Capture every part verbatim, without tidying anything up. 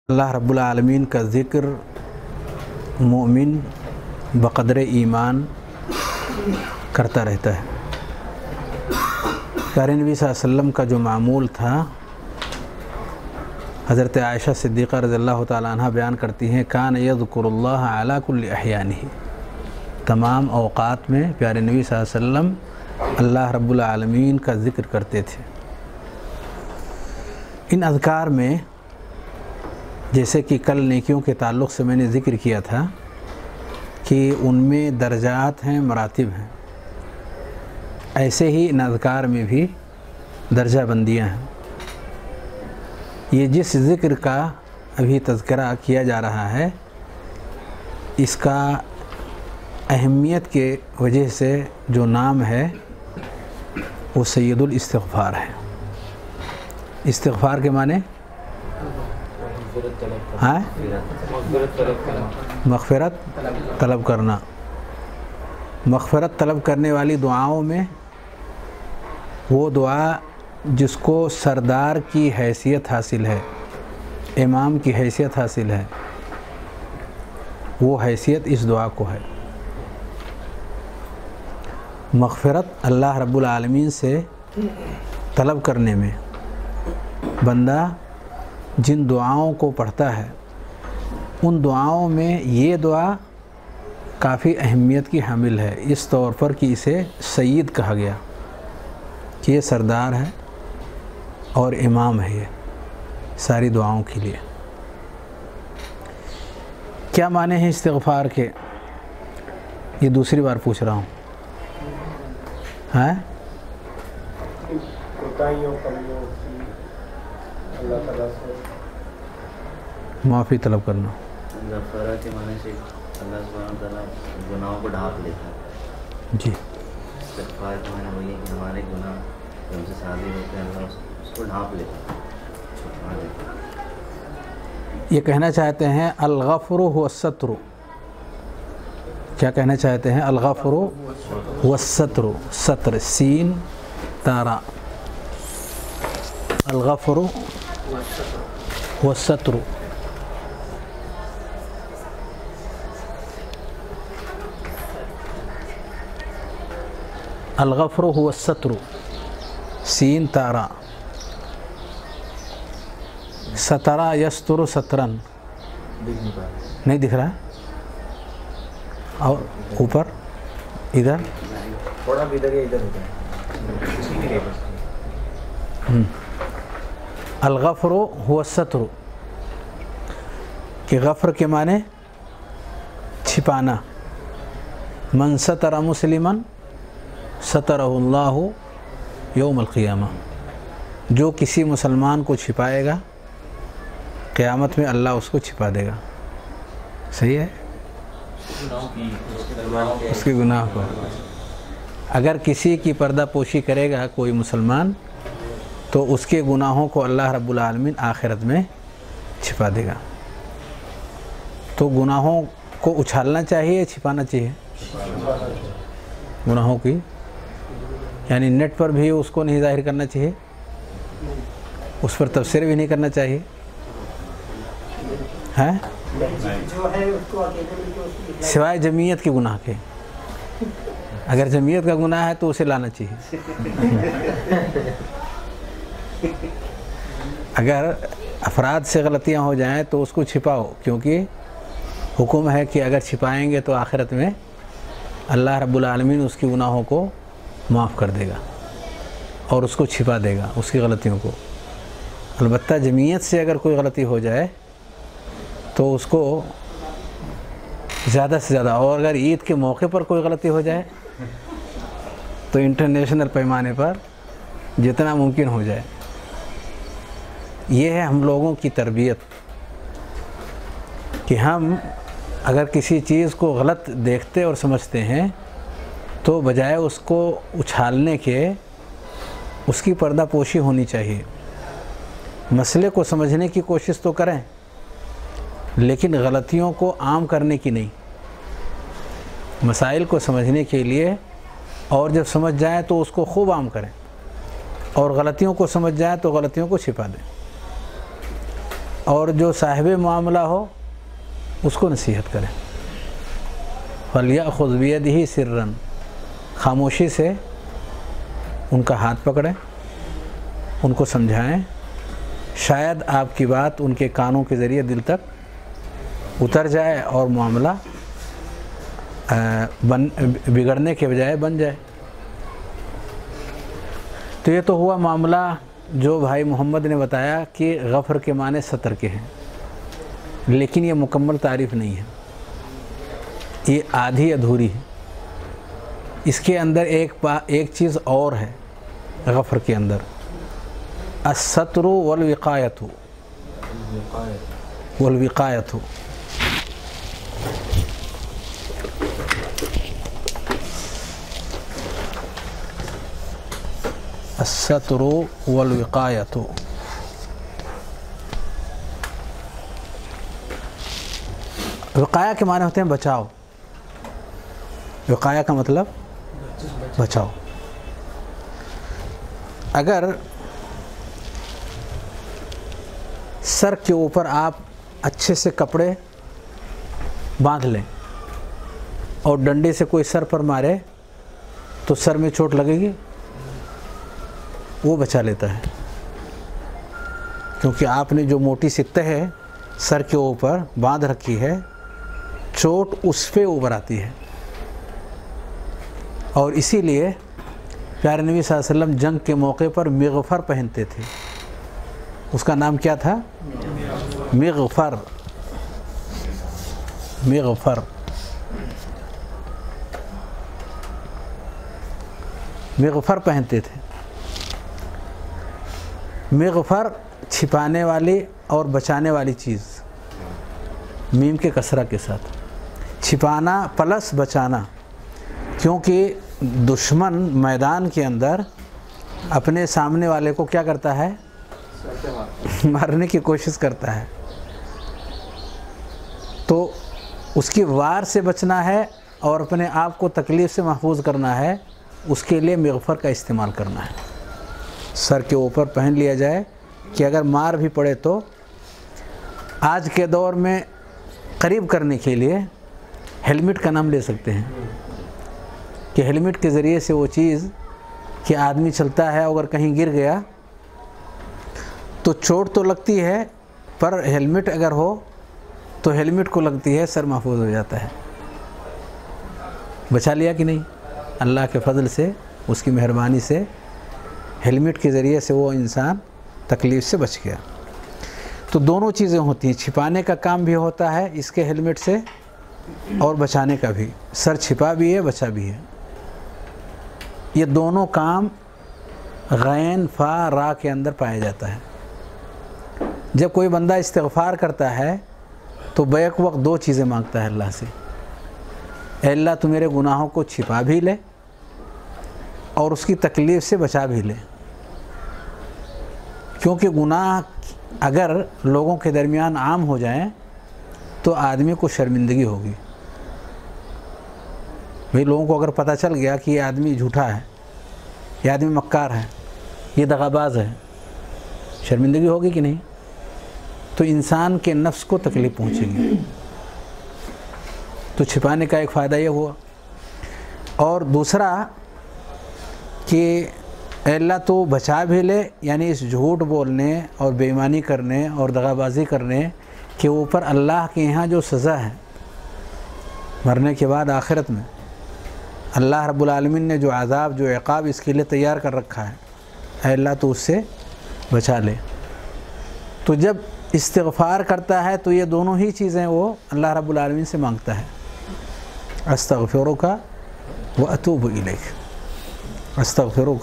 اللہ رب العالمین کا ذکر مومن بقدر ایمان کرتا رہتا ہے۔ پیارے نبی صلی اللہ علیہ وسلم کا جو معمول تھا، حضرت عائشہ صدیقہ رضی اللہ تعالیٰ عنہ بیان کرتی ہیں، کان یذکر اللہ علی کل احیانہ، تمام اوقات میں پیارے نبی صلی اللہ علیہ وسلم اللہ رب العالمین کا ذکر کرتے تھے۔ ان اذکار میں جیسے کہ کل نیکیوں کے تعلق سے میں نے ذکر کیا تھا کہ ان میں درجات ہیں، مراتب ہیں، ایسے ہی ان اذکار میں بھی درجہ بندیاں ہیں۔ یہ جس ذکر کا ابھی تذکرہ کیا جا رہا ہے، اس کا اہمیت کے وجہ سے جو نام ہے وہ سید الاستغفار ہے۔ استغفار کے معنی ہاں مغفرت طلب کرنا۔ مغفرت طلب کرنے والی دعاؤں میں وہ دعا جس کو سردار کی حیثیت حاصل ہے، امام کی حیثیت حاصل ہے، وہ حیثیت اس دعا کو ہے۔ مغفرت اللہ رب العالمین سے طلب کرنے میں بندہ جن دعاؤں کو پڑھتا ہے، ان دعاؤں میں یہ دعا کافی اہمیت کی حامل ہے، اس طور پر کہ اسے سید کہا گیا کہ یہ سردار ہے اور امام ہے یہ ساری دعاؤں کے لیے۔ کیا معنی ہیں استغفار کے؟ یہ دوسری بار پوچھ رہا ہوں۔ ہاں اللہ تعالیٰ سے معافی طلب کرنا۔ غفارہ کے معنی سے اللہ سبحانہ وتعالیٰ گناہوں کو ڈھانپ لیتا ہے۔ جی، استغفار کے معنی وہی ہے کہ ہمارے گناہ ہم سے صادر ہوتے ہیں، اللہ اس کو ڈھانپ لیتا ہے، چھپا لیتا ہے۔ یہ کہنا چاہتے ہیں الغفر هو الستر۔ کیا کہنا چاہتے ہیں؟ الغفر هو الستر، ستر، سین تارا، الغفر هو الستر۔ الغفر هو الستر، سین تارا، سترا یستر سترن، نہیں دکھ رہا ہے؟ اور اوپر ادھر تھوڑا بھی ادھر یا ادھر ہوتا ہے۔ الغفر هو الستر کہ غفر کے معنی چھپانا۔ من ستر مسلما سترہ اللہ یوم القیامہ، جو کسی مسلمان کو چھپائے گا قیامت میں اللہ اس کو چھپا دے گا۔ صحیح ہے؟ اس کے گناہ کو اگر کسی کی پردہ پوشی کرے گا کوئی مسلمان تو اس کے گناہوں کو اللہ رب العالمین آخرت میں چھپا دے گا۔ تو گناہوں کو اچھالنا چاہیے، چھپانا چاہیے گناہوں کی، یعنی نیٹ پر بھی اس کو نہیں ظاہر کرنا چاہیے، اس پر تبصرے بھی نہیں کرنا چاہیے، ہے سوائے جمعیت کے گناہ کے۔ اگر جمعیت کا گناہ ہے تو اسے لانا چاہیے۔ اگر افراد سے غلطیاں ہو جائیں تو اس کو چھپاؤ، کیونکہ حکم ہے کہ اگر چھپائیں گے تو آخرت میں اللہ رب العالمین اس کی گناہوں کو معاف کر دے گا اور اس کو چھپا دے گا، اس کی غلطیوں کو۔ البتہ جمعیت سے اگر کوئی غلطی ہو جائے تو اس کو زیادہ سے زیادہ، اور اگر عید کے موقع پر کوئی غلطی ہو جائے تو انٹرنیشنل پیمانے پر جتنا ممکن ہو جائے۔ یہ ہے ہم لوگوں کی تربیت کہ ہم اگر کسی چیز کو غلط دیکھتے اور سمجھتے ہیں تو بجائے اس کو اچھالنے کے اس کی پردہ پوشی ہونی چاہیے۔ مسئلے کو سمجھنے کی کوشش تو کریں، لیکن غلطیوں کو عام کرنے کی نہیں۔ مسائل کو سمجھنے کے لیے، اور جب سمجھ جائیں تو اس کو خوب عام کریں، اور غلطیوں کو سمجھ جائیں تو غلطیوں کو چھپا دیں۔ اور جو صاحب معاملہ ہو اس کو نصیحت کریں. فَلْيَأْخُذْ بِيَدِهِ سِرًّا، خاموشی سے ان کا ہاتھ پکڑیں، ان کو سمجھائیں، شاید آپ کی بات ان کے کانوں کے ذریعے دل تک اتر جائے اور معاملہ بن بگڑنے کے بجائے بن جائے. تو یہ تو ہوا معاملہ جو بھائی محمد نے بتایا کہ غفر کے معنی ستر کے ہیں، لیکن یہ مکمل تعریف نہیں ہے، یہ آدھی ادھوری ہے. اس کے اندر ایک پا ایک چیز اور ہے غفر کے اندر، الستر والوقایت والوقایت. الستر والوقایت، وقایا کے معنی ہوتے ہیں بچاؤ. وقایا کا مطلب بچاؤ. اگر سر کے اوپر آپ اچھے سے کپڑے باندھ لیں اور ڈنڈے سے کوئی سر پر مارے تو سر میں چوٹ لگے گی؟ وہ بچا لیتا ہے، کیونکہ آپ نے جو موٹی سی تہ سر کے اوپر باندھ رکھی ہے، چوٹ اس پہ اوپر آتی ہے. اور اسی لیے پیارے نبی صلی اللہ علیہ وسلم جنگ کے موقع پر مغفر پہنتے تھے. اس کا نام کیا تھا؟ مغفر. مغفر مغفر پہنتے تھے. مغفر چھپانے والی اور بچانے والی چیز، میم کے کسرہ کے ساتھ. چھپانا پلس بچانا، کیونکہ دشمن میدان کے اندر اپنے سامنے والے کو کیا کرتا ہے؟ مارنے کی کوشش کرتا ہے. تو اس کی وار سے بچنا ہے اور اپنے آپ کو تکلیف سے محفوظ کرنا ہے، اس کے لیے مغفر کا استعمال کرنا ہے. سر کے اوپر پہن لیا جائے کہ اگر مار بھی پڑے تو آج کے دور میں قریب کرنے کے لیے ہیلمٹ کا نام لے سکتے ہیں کہ ہیلمٹ کے ذریعے سے وہ چیز کہ آدمی چلتا ہے اگر کہیں گر گیا تو چوٹ تو لگتی ہے، پر ہیلمٹ اگر ہو تو ہیلمٹ کو لگتی ہے، سر محفوظ ہو جاتا ہے. بچا لیا کہ نہیں؟ اللہ کے فضل سے، اس کی مہربانی سے ہیلمٹ کے ذریعے سے وہ انسان تکلیف سے بچ گیا. تو دونوں چیزیں ہوتی ہیں، چھپانے کا کام بھی ہوتا ہے اس کے ہیلمٹ سے اور بچانے کا بھی. سر چھپا بھی ہے، بچا بھی ہے. یہ دونوں کام غین فا را کے اندر پایا جاتا ہے. جب کوئی بندہ استغفار کرتا ہے تو بیک وقت دو چیزیں مانگتا ہے اللہ سے. اے اللہ تو میرے گناہوں کو چھپا بھی لے اور اس کی تکلیف سے بچا بھی لے، کیونکہ گناہ اگر لوگوں کے درمیان عام ہو جائیں تو آدمی کو شرمندگی ہوگی. بھئی لوگوں کو اگر پتہ چل گیا کہ یہ آدمی جھوٹا ہے، یہ آدمی مکار ہے، یہ دغاباز ہے، شرمندگی ہوگی کہ نہیں؟ تو انسان کے نفس کو تکلیف پہنچے گی. تو چھپانے کا ایک فائدہ یہ ہوا. اور دوسرا کہ اے اللہ تو بچا بھی لے، یعنی اس جھوٹ بولنے اور بے ایمانی کرنے اور دغابازی کرنے کے اوپر اللہ کے یہاں جو سزا ہے مرنے کے بعد آخرت میں، اللہ رب العالمین نے جو عذاب، جو عقاب اس کے لیے تیار کر رکھا ہے، اے اللہ تو اس سے بچا لے. تو جب استغفار کرتا ہے تو یہ دونوں ہی چیزیں وہ اللہ رب العالمین سے مانگتا ہے. استغفرک و اتوب الیک. استغفرک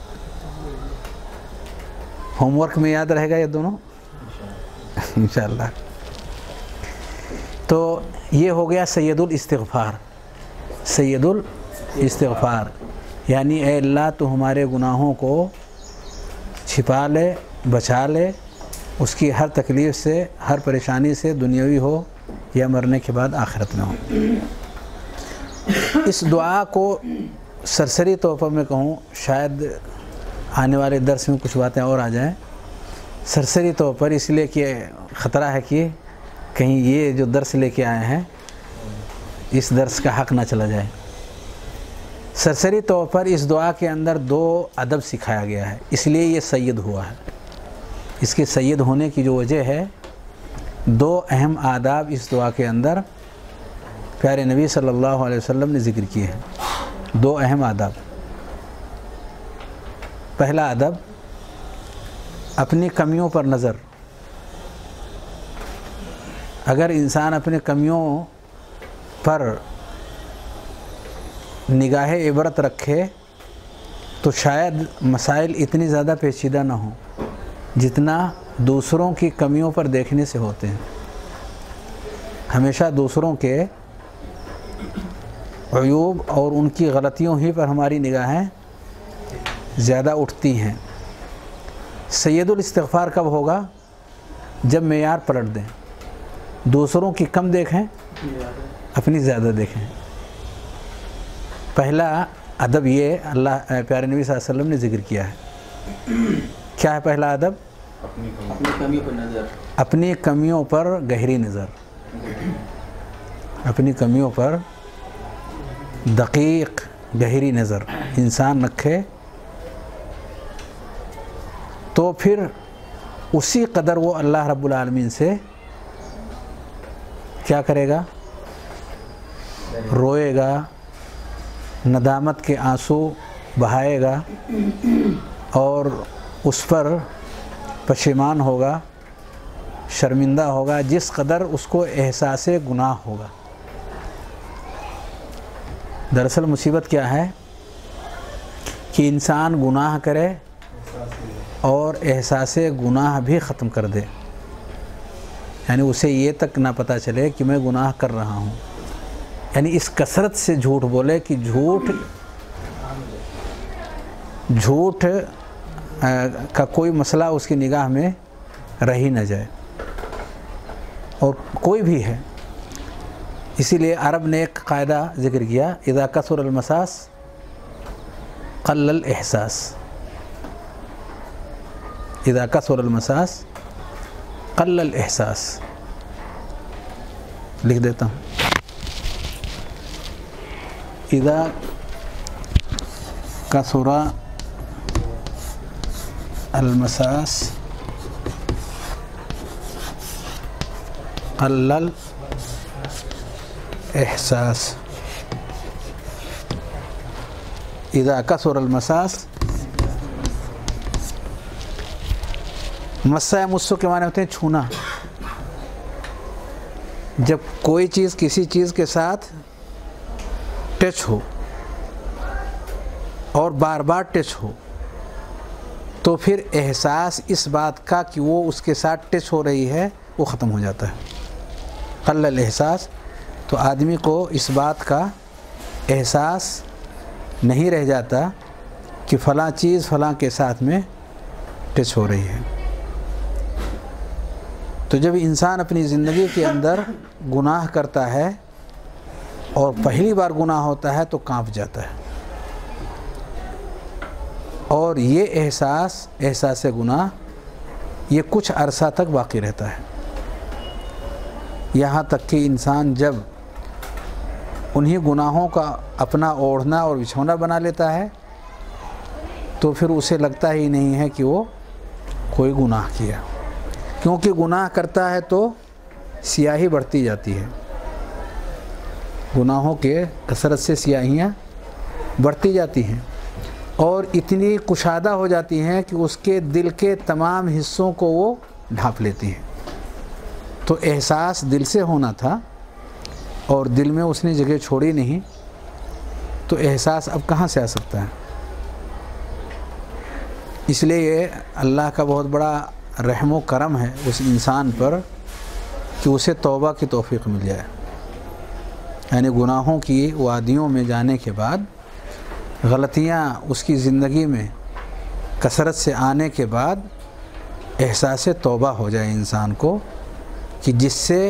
ہوم ورک میں یاد رہے گا یہ دونوں انشاءاللہ. تو یہ ہو گیا سید الاستغفار. سید الاستغفار یعنی اے اللہ تو ہمارے گناہوں کو چھپا لے، بچا لے، اس کی ہر تکلیف سے، ہر پریشانی سے، دنیاوی ہو یا مرنے کے بعد آخرت میں ہو. اس دعا کو سرسری طور پر میں کہوں، شاید آنے والے درس میں کچھ باتیں اور آ جائیں. سرسری طور پر اس لیے کہ خطرہ ہے کہ کہیں یہ جو درس لے کے آئے ہیں اس درس کا حق نہ چلا جائے۔ سرسری طور پر اس دعا کے اندر دو ادب سکھایا گیا ہے، اس لیے یہ سید ہوا ہے۔ اس کے سید ہونے کی جو وجہ ہے، دو اہم آداب اس دعا کے اندر پیارے نبی صلی اللہ علیہ وسلم نے ذکر کیے ہیں۔ دو اہم آداب۔ پہلا ادب اپنی کمیوں پر نظر۔ اگر انسان اپنے کمیوں پر نگاہ عبرت رکھے تو شاید مسائل اتنی زیادہ پیچیدہ نہ ہوں جتنا دوسروں کی کمیوں پر دیکھنے سے ہوتے ہیں۔ ہمیشہ دوسروں کے عیوب اور ان کی غلطیوں ہی پر ہماری نگاہیں زیادہ اٹھتی ہیں۔ سید الاستغفار کب ہوگا؟ جب معیار پلٹ دیں، دوسروں کی کم دیکھیں، اپنی زیادہ دیکھیں۔ پہلا ادب یہ اللہ پیارے نبی صلی اللہ علیہ وسلم نے ذکر کیا ہے۔ کیا ہے پہلا ادب؟ اپنی کمیوں پر نظر، اپنی کمیوں پر گہری نظر، اپنی کمیوں پر دقیق گہری نظر انسان رکھے تو پھر اسی قدر وہ اللہ رب العالمین سے کیا کرے گا؟ روئے گا، ندامت کے آنسو بہائے گا اور اس پر پشیمان ہوگا، شرمندہ ہوگا، جس قدر اس کو احساس گناہ ہوگا۔ دراصل مصیبت کیا ہے کہ انسان گناہ کرے اور احساس گناہ بھی ختم کر دے، یعنی اسے یہ تک نہ پتہ چلے کہ میں گناہ کر رہا ہوں، یعنی اس کثرت سے جھوٹ بولے کہ جھوٹ جھوٹ کا کوئی مسئلہ اس کی نگاہ میں رہ ہی نہ جائے، اور کوئی بھی ہے۔ اسی لیے عرب نے ایک قاعدہ ذکر کیا، اذا کثر المساس قل الاحساس، اذا کثر المساس قل الاحساس۔ لکھ دیتا ہوں، اذا کثر المساس قل الاحساس، اذا کثر المساس۔ مسا مسو کے معنی ہوتے ہیں چھونا۔ جب کوئی چیز کسی چیز کے ساتھ ٹچ ہو اور بار بار ٹچ ہو تو پھر احساس اس بات کا کہ وہ اس کے ساتھ ٹچ ہو رہی ہے وہ ختم ہو جاتا ہے۔ قل الاحساس، تو آدمی کو اس بات کا احساس نہیں رہ جاتا کہ فلاں چیز فلاں کے ساتھ میں ٹچ ہو رہی ہے۔ تو جب انسان اپنی زندگی کے اندر گناہ کرتا ہے اور پہلی بار گناہ ہوتا ہے تو کانپ جاتا ہے، اور یہ احساس احساس گناہ یہ کچھ عرصہ تک باقی رہتا ہے، یہاں تک کہ انسان جب انہی گناہوں کا اپنا اوڑھنا اور بچھونا بنا لیتا ہے تو پھر اسے لگتا ہی نہیں ہے کہ وہ کوئی گناہ کیا، کیونکہ گناہ کرتا ہے تو سیاہی بڑھتی جاتی ہے، گناہوں کے کثرت سے سیاہیاں بڑھتی جاتی ہیں اور اتنی کشادہ ہو جاتی ہیں کہ اس کے دل کے تمام حصوں کو وہ ڈھانپ لیتی ہیں۔ تو احساس دل سے ہونا تھا اور دل میں اس نے جگہ چھوڑی نہیں، تو احساس اب کہاں سے آ سکتا ہے؟ اس لیے یہ اللہ کا بہت بڑا رحم و کرم ہے اس انسان پر کہ اسے توبہ کی توفیق مل جائے، یعنی گناہوں کی وادیوں میں جانے کے بعد، غلطیاں اس کی زندگی میں کثرت سے آنے کے بعد احساس توبہ ہو جائے انسان کو، کہ جس سے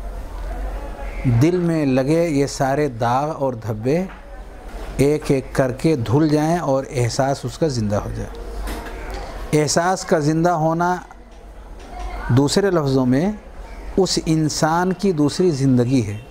دل میں لگے یہ سارے داغ اور دھبے ایک ایک کر کے دھل جائیں اور احساس اس کا زندہ ہو جائے۔ احساس کا زندہ ہونا دوسرے لفظوں میں اس انسان کی دوسری زندگی ہے،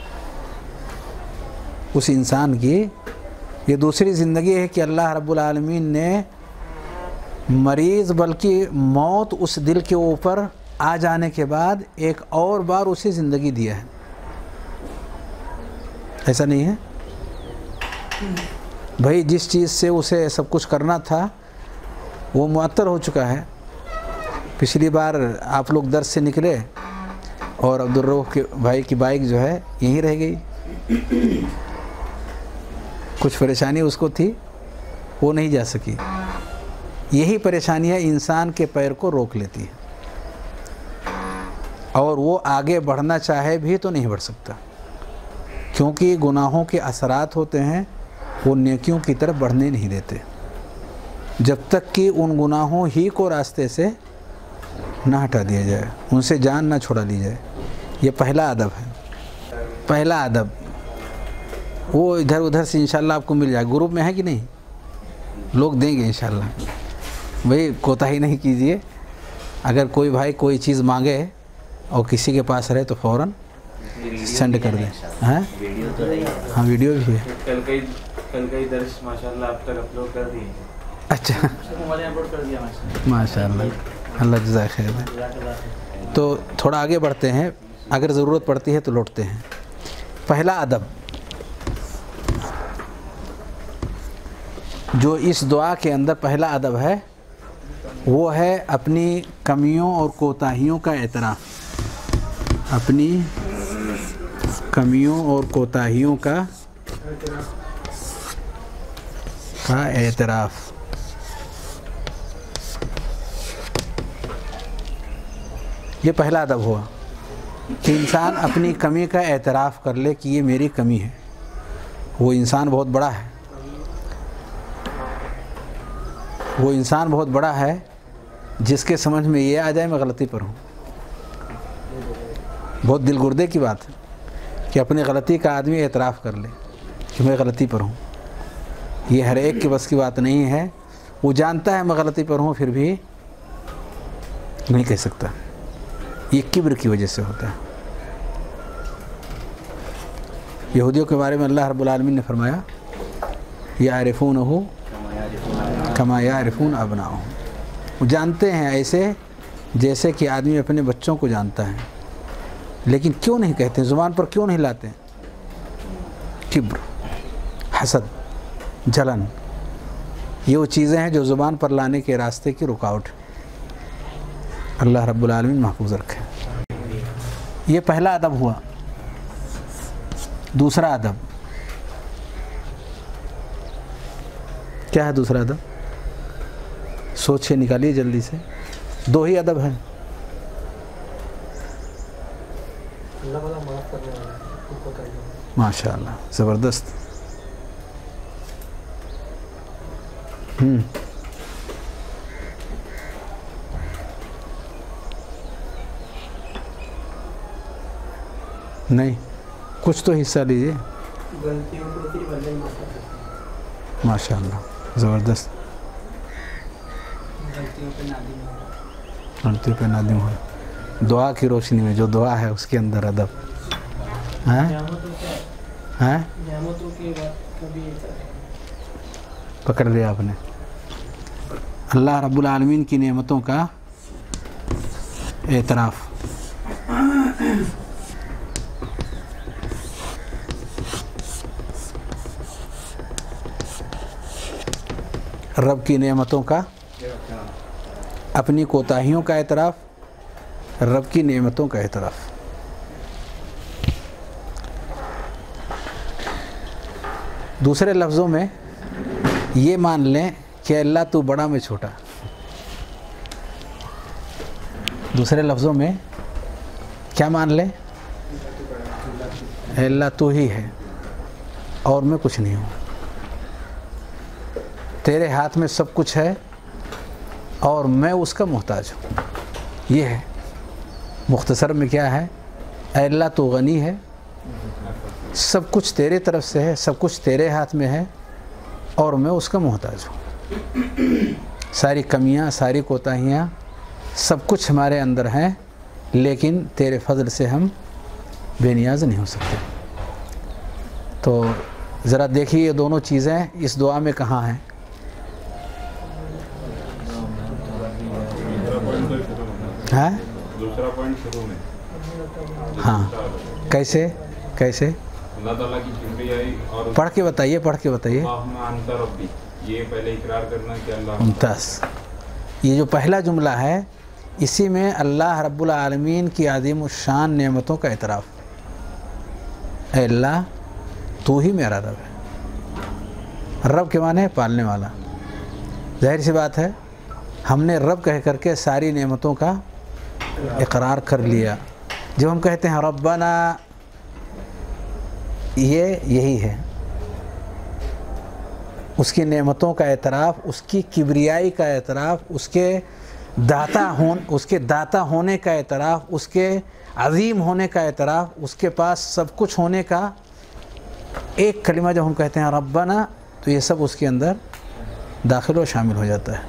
اس انسان کی یہ دوسری زندگی ہے کہ اللہ رب العالمین نے مریض بلکہ موت اس دل کے اوپر آ جانے کے بعد ایک اور بار اسے زندگی دیا ہے. ایسا نہیں ہے بھائی؟ جس چیز سے اسے سب کچھ کرنا تھا وہ معطل ہو چکا ہے. پچھلی بار آپ لوگ درس سے نکلے اور عبدالرؤف کے بھائی کی بائک جو ہے یہیں رہ گئی. کچھ پریشانی اس کو تھی، وہ نہیں جا سکی. یہی پریشانیاں انسان کے پیر کو روک لیتی ہیں اور وہ آگے بڑھنا چاہے بھی تو نہیں بڑھ سکتا، کیونکہ گناہوں کے اثرات ہوتے ہیں وہ نیکیوں کی طرف بڑھنے نہیں دیتے جب تک کہ ان گناہوں ہی کو راستے سے نہ ہٹا دیا جائے، ان سے جان نہ چھڑا لی جائے. یہ پہلا ادب ہے. پہلا ادب وہ ادھر ادھر سے انشاءاللہ آپ کو مل جائے. گروپ میں ہے کہ نہیں؟ لوگ دیں گے انشاءاللہ. بھئی کوتاہی نہیں کیجئے. اگر کوئی بھائی کوئی چیز مانگے اور کسی کے پاس رہے تو فوراً سینڈ کر دیں. ہاں ہاں ویڈیو بھی ہے. کل کا کل کا درس ماشاءاللہ آپ تک اپلوڈ کر دیے. اچھا اپلوڈ کر دیا ماشاءاللہ، اللہ جزائے خیر دے. تو تھوڑا آگے بڑھتے ہیں، اگر ضرورت پڑتی ہے تو لوٹتے ہیں. پہلا ادب جو اس دعا کے اندر پہلا ادب ہے وہ ہے اپنی کمیوں اور کوتاہیوں کا اعتراف. اپنی کمیوں اور کوتاہیوں کا کا اعتراف. یہ پہلا ادب ہوا کہ انسان اپنی کمی کا اعتراف کر لے کہ یہ میری کمی ہے. وہ انسان بہت بڑا ہے، وہ انسان بہت بڑا ہے جس کے سمجھ میں یہ آ جائے میں غلطی پر ہوں. بہت دل گردے کی بات ہے کہ اپنی غلطی کا آدمی اعتراف کر لے کہ میں غلطی پر ہوں. یہ ہر ایک کے بس کی بات نہیں ہے. وہ جانتا ہے میں غلطی پر ہوں پھر بھی نہیں کہہ سکتا. یہ کبر کی وجہ سے ہوتا ہے. یہودیوں کے بارے میں اللہ رب العالمین نے فرمایا یعرفونہ کما یعرفون ابناءہم. وہ جانتے ہیں ایسے جیسے کہ آدمی اپنے بچوں کو جانتا ہے، لیکن کیوں نہیں کہتے، زبان پر کیوں نہیں لاتے؟ کبر، حسد، جلن، یہ وہ چیزیں ہیں جو زبان پر لانے کے راستے کی رکاوٹ. اللہ رب العالمین محفوظ رکھے. یہ پہلا ادب ہوا. دوسرا ادب کیا ہے؟ دوسرا ادب سوچ کے نکالیے جلدی سے. دو ہی ادب ہیں. ماشاء اللہ زبردست. ہوں نہیں کچھ تو حصہ لیجیے. ماشاء اللہ زبردست. غلطیوں پہ نادم ہو. دعا کی روشنی میں جو دعا ہے اس کے اندر ادب ہے. پکڑ لیا آپ نے. اللہ رب العالمین کی نعمتوں کا اعتراف. رب کی نعمتوں کا، اپنی کوتاہیوں کا اعتراف، رب کی نعمتوں کا اعتراف. دوسرے لفظوں میں یہ مان لیں کہ اللہ تو بڑا میں چھوٹا. دوسرے لفظوں میں کیا مان لیں؟ اے اللہ تو ہی ہے اور میں کچھ نہیں ہوں. تیرے ہاتھ میں سب کچھ ہے اور میں اس کا محتاج ہوں. یہ ہے مختصر میں کیا ہے؟ اے اللہ تو غنی ہے، سب کچھ تیرے طرف سے ہے، سب کچھ تیرے ہاتھ میں ہے اور میں اس کا محتاج ہوں. ساری کمیاں، ساری کوتاہیاں، سب کچھ ہمارے اندر ہیں، لیکن تیرے فضل سے ہم بے نیاز نہیں ہو سکتے۔ تو ذرا دیکھیے یہ دونوں چیزیں اس دعا میں کہاں ہیں؟ ہاں دوسرا پوائنٹ شروع میں، ہاں، کیسے کیسے اللہ تعالیٰ کی کبریائی اور پڑھ کے بتائیے، پڑھ کے بتائیے۔ اللہم انت ربی، یہ پہلے اقرار کرنا کہ اللہ ممتاز۔ یہ جو پہلا جملہ ہے اسی میں اللہ رب العالمین کی عظیم الشان نعمتوں کا اعتراف۔ اے اللہ تو ہی میرا رب ہے۔ رب کے معنی ہے پالنے والا۔ ظاہر سی بات ہے ہم نے رب کہہ کر کے ساری نعمتوں کا اقرار کر لیا۔ جب ہم کہتے ہیں ربنا، یہ یہی ہے اس کی نعمتوں کا اعتراف، اس کی کبریائی کا اعتراف، اس کے داتا ہون اس کے داتا ہونے کا اعتراف، اس کے عظیم ہونے کا اعتراف، اس کے پاس سب کچھ ہونے کا ایک کلمہ جب ہم کہتے ہیں ربنا تو یہ سب اس کے اندر داخل و شامل ہو جاتا ہے۔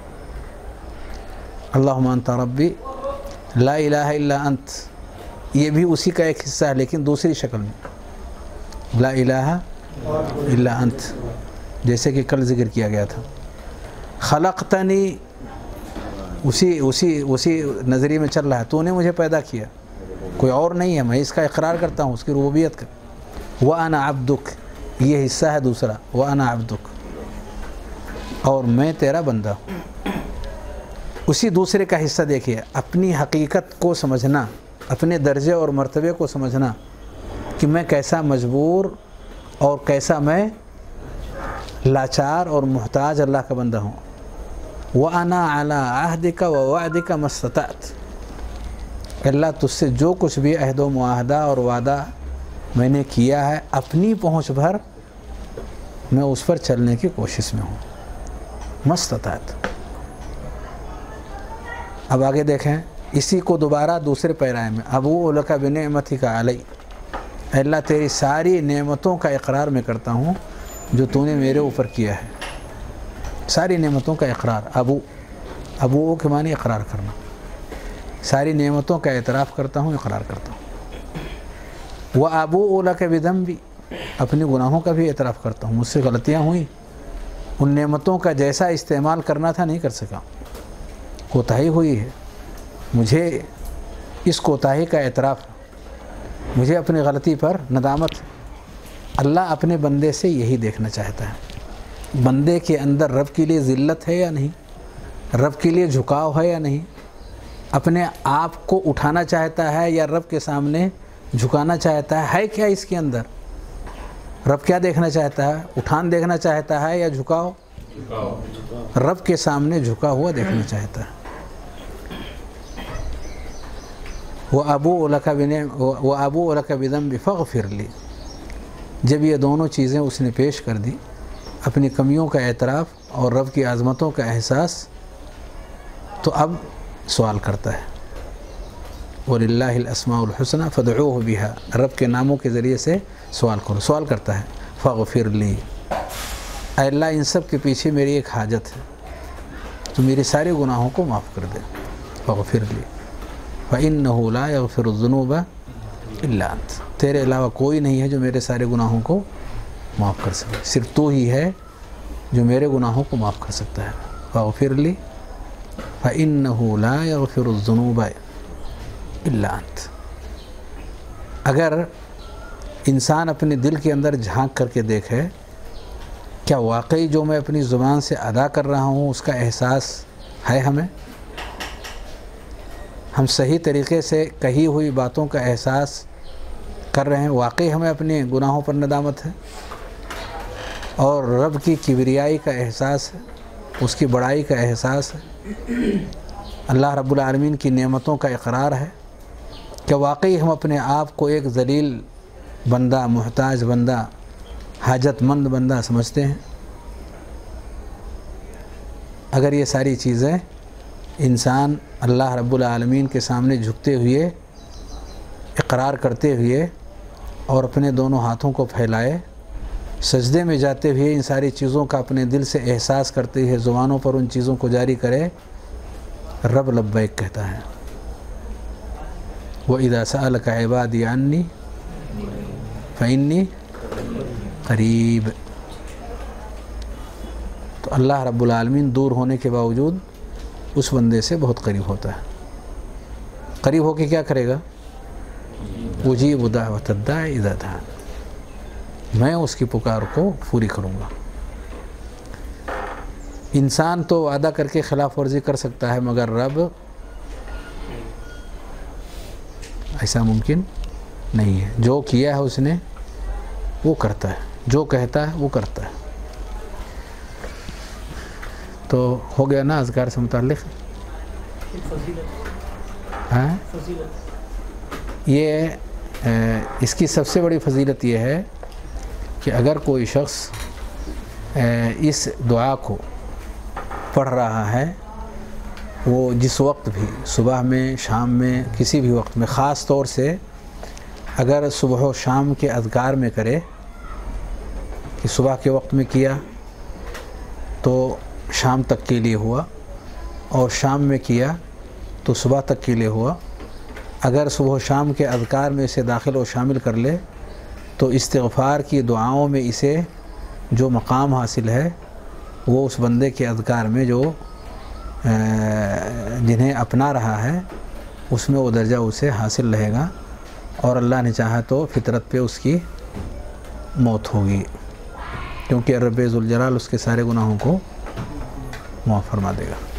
اللہم انت ربی لا الہ الا انت، یہ بھی اسی کا ایک حصہ ہے لیکن دوسری شکل میں، لا الہ الا انت، جیسے کہ کل ذکر کیا گیا تھا۔ خلقتنی، اسی اسی اسی نظریے میں چل رہا ہے، تو نے مجھے پیدا کیا، کوئی اور نہیں ہے، میں اس کا اقرار کرتا ہوں اس کی ربوبیت کا۔ وَأَنَا عَبْدُكَ، یہ حصہ ہے دوسرا، وَأَنَا عَبْدُكَ، اور میں تیرا بندہ ہوں۔ اسی دوسرے کا حصہ دیکھیے، اپنی حقیقت کو سمجھنا، اپنے درجے اور مرتبے کو سمجھنا کہ میں کیسا مجبور اور کیسا میں لاچار اور محتاج اللہ کا بندہ ہوں۔ وَأَنَا عَلَىٰ عَهْدِكَ وَوَعْدِكَ مَا اسْتَطَعْتُ، اللہ تجھ سے جو کچھ بھی عہد و معاہدہ اور وعدہ میں نے کیا ہے اپنی پہنچ بھر میں اس پر چلنے کی کوشش میں ہوں۔ مَا اسْتَطَعْتُ۔ اب آگے دیکھیں اسی کو دوبارہ دوسرے پیرائے میں، ابوء لک بنعمتک علی، اے اللہ تیری ساری نعمتوں کا اقرار میں کرتا ہوں جو تو نے میرے اوپر کیا ہے، ساری نعمتوں کا اقرار۔ ابو ابو کے معنی اقرار کرنا، ساری نعمتوں کا اعتراف کرتا ہوں، اقرار کرتا ہوں۔ وَأَبُوءُ لَكَ بِذَنبِي، اپنے گناہوں کا بھی اعتراف کرتا ہوں، مجھ سے غلطیاں ہوئیں، ان نعمتوں کا جیسا استعمال کرنا تھا نہیں کر سکا، کوتاہی ہوئی ہے، مجھے اس کوتاہی کا اعتراف، مجھے اپنی غلطی پر ندامت۔ اللہ اپنے بندے سے یہی دیکھنا چاہتا ہے، بندے کے اندر رب کے لیے ذلت ہے یا نہیں، رب کے لیے جھکاؤ ہے یا نہیں، اپنے آپ کو اٹھانا چاہتا ہے یا رب کے سامنے جھکانا چاہتا ہے، ہے کیا اس کے اندر؟ رب کیا دیکھنا چاہتا ہے؟ اٹھان دیکھنا چاہتا ہے یا جھکاؤ؟ رب کے سامنے جھکا ہوا دیکھنا چاہتا ہے۔ وَأَبُوءُ لَكَ وَأَبُوءُ لَكَ بِذَنبِي فَاغْفِرْ لِي، جب یہ دونوں چیزیں اس نے پیش کر دی، اپنی کمیوں کا اعتراف اور رب کی عظمتوں کا احساس، تو اب سوال کرتا ہے وَلِلَّهِ الْأَسْمَاءُ الْحُسْنَى فَادْعُوهُ بِهَا، رب کے ناموں کے ذریعے سے سوال کرو، سوال کرتا ہے فَاغْفِرْ لِي، اے اللہ ان سب کے پیچھے میری ایک حاجت ہے، تو میرے سارے گناہوں کو معاف کر دے، فَاغْفِرْ لِي فَإِنَّهُ لَا يَغْفِرُ الذُّنُوبَ إِلَّا أَنْتَ، تیرے علاوہ کوئی نہیں ہے جو میرے سارے گناہوں کو معاف کر سکے، صرف تو ہی ہے جو میرے گناہوں کو معاف کر سکتا ہے۔ فَاغْفِرْ لِي فَإِنَّهُ لَا يَغْفِرُ الذُّنُوبَ إِلَّا أَنْتَ۔ اگر انسان اپنے دل کے اندر جھانک کر کے دیکھے، کیا واقعی جو میں اپنی زبان سے ادا کر رہا ہوں اس کا احساس ہے ہمیں؟ ہم صحیح طریقے سے کہی ہوئی باتوں کا احساس کر رہے ہیں؟ واقعی ہمیں اپنے گناہوں پر ندامت ہے اور رب کی کبریائی کا احساس ہے، اس کی بڑائی کا احساس ہے، اللہ رب العالمین کی نعمتوں کا اقرار ہے؟ کہ واقعی ہم اپنے آپ کو ایک ذلیل بندہ، محتاج بندہ، حاجت مند بندہ سمجھتے ہیں؟ اگر یہ ساری چیزیں انسان اللہ رب العالمین کے سامنے جھکتے ہوئے، اقرار کرتے ہوئے اور اپنے دونوں ہاتھوں کو پھیلائے، سجدے میں جاتے ہوئے ان ساری چیزوں کا اپنے دل سے احساس کرتے ہوئے زبانوں پر ان چیزوں کو جاری کرے، رب لبیک کہتا ہے. وَإِذَا سَأَلَكَ عِبَادِي عَنِّي فَإِنِّي قریب. تو اللہ رب العالمین دور ہونے کے باوجود اس بندے سے بہت قریب ہوتا ہے. قریب ہو کے کیا کرے گا؟ اجیب دعوت الداعی اذا دعان، میں اس کی پکار کو پوری کروں گا. انسان تو وعدہ کر کے خلاف ورزی کر سکتا ہے، مگر رب ایسا ممکن نہیں ہے. جو کیا ہے اس نے وہ کرتا ہے، جو کہتا ہے وہ کرتا ہے. تو ہو گیا نا اذکار سے متعلق. ہاں یہ اس کی سب سے بڑی فضیلت یہ ہے کہ اگر کوئی شخص اس دعا کو پڑھ رہا ہے، وہ جس وقت بھی، صبح میں، شام میں، کسی بھی وقت میں، خاص طور سے اگر صبح و شام کے اذکار میں کرے کہ صبح کے وقت میں کیا تو شام تک کے لیے ہوا، اور شام میں کیا تو صبح تک کے لیے ہوا. اگر صبح و شام کے اذکار میں اسے داخل و شامل کر لے تو استغفار کی دعاؤں میں اسے جو مقام حاصل ہے وہ اس بندے کے اذکار میں جو جنہیں اپنا رہا ہے اس میں وہ درجہ اسے حاصل رہے گا، اور اللہ نے چاہا تو فطرت پہ اس کی موت ہوگی، کیونکہ رب ذوالجلال اس کے سارے گناہوں کو معاف فرما دے گا.